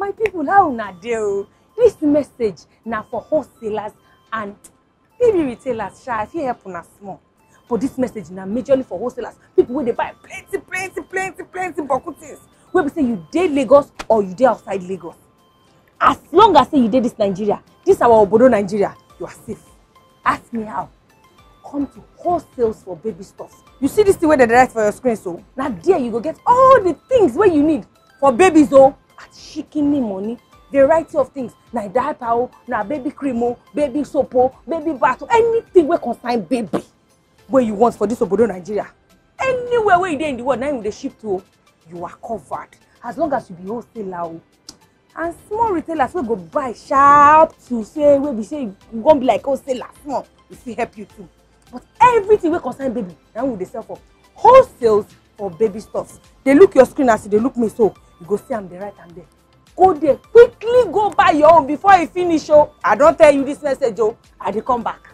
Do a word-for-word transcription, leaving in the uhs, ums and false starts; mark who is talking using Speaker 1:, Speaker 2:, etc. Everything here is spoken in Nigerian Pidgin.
Speaker 1: My people, how na dey? This message now for wholesalers and maybe retailers. Sha, if you help una small. But this message now majorly for wholesalers. People where they buy plenty, plenty, plenty, plenty boku things. Where we say you dey Lagos or you dey outside Lagos. As long as say you dey this Nigeria, this our Obodo Nigeria, you are safe. Ask me how. Come to wholesales for baby stuff. You see this thing where they write for your screen, so now there you go get all the things where you need for babies, oh, at shikini money. Variety of things. Now diaper, now baby cream, baby soap, baby bath, anything where concern baby. Where you want for this Obodo Nigeria. Anywhere where you dey in the world, now you dey ship to, you are covered. As long as you be wholesaler. And small retailers will go buy sharp to say, where we say you gonna be like wholesaler, small, we see help you too. But everything will concern baby, now we dey sell for wholesales for baby stuff. They look your screen as they look me, so you go see I'm the right and there. Go there, quickly go buy your own before you finish. Oh, I don't tell you this message, oh, I dey come back.